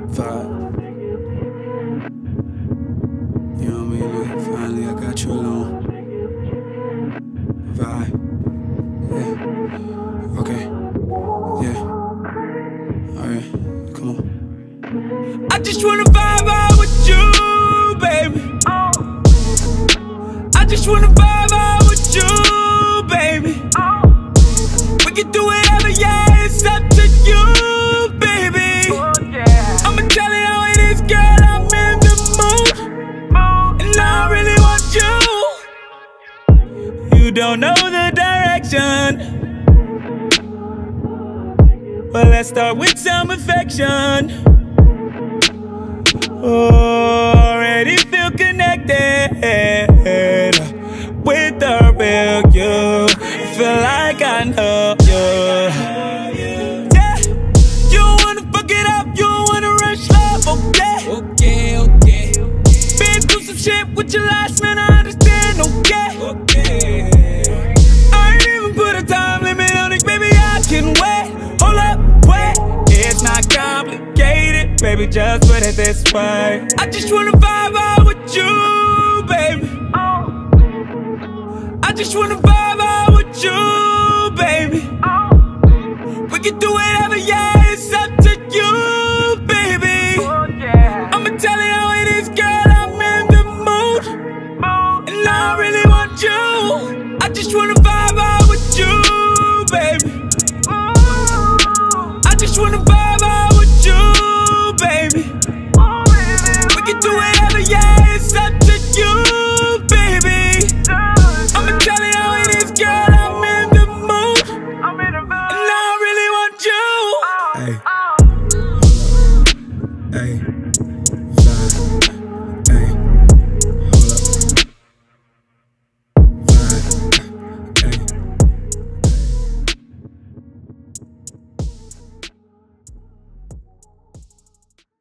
vibe. You know what I mean? Like, finally, I got you alone. Vibe. Yeah. Okay. Yeah. Alright. Come on. I just wanna vibe out with you, baby. I just wanna vibe out with you, baby. We can do whatever, yeah, it's up to you, baby. I'ma tell you how it is, girl, I'm in the mood, and I really want you. You don't know the direction, but let's start with some affection. Already feel connected with the real you. Feel like I know you. Yeah, you don't wanna fuck it up, you don't wanna rush love, okay? Okay. Been through some shit with your last man, I understand, okay? I ain't even put a time limit on it, baby, I can wait. Hold up, wait, it's not complicated, baby, just put it this way. I just wanna vibe out with you, baby. I just wanna vibe out with you, baby. We can do whatever, yeah, it's up to you, baby. I'ma tell you how it is, girl, I'm in the mood, and I really want you. I just wanna vibe out with you, baby. I just wanna vibe out with you, baby. We can do whatever, yeah.